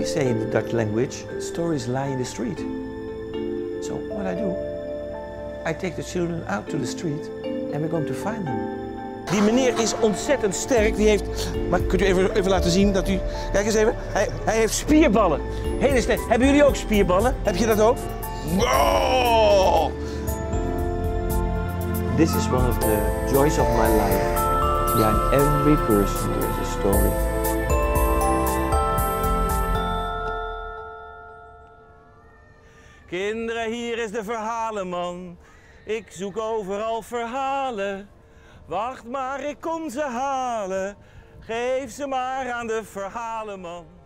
we say in the Dutch language, stories lie in the street. So what I do, I take the children out to the street and we're going to find them. Die meneer is ontzettend sterk. Die heeft... Maar kunt u even laten zien dat u... Kijk eens even. Hij heeft spierballen. Hele sterk. Hebben jullie ook spierballen? Heb je dat ook? Wow! This is one of the joys of my life. Behind every person there is a story. Kinderen, hier is de verhalenman. Ik zoek overal verhalen. Wacht maar, ik kom ze halen. Geef ze maar aan de verhalenman.